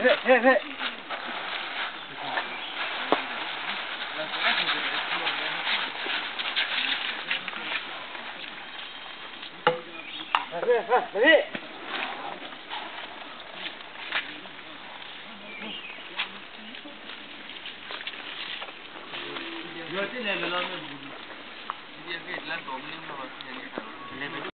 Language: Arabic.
Yo te le velo no. Dia ke lan 2 million ma ba.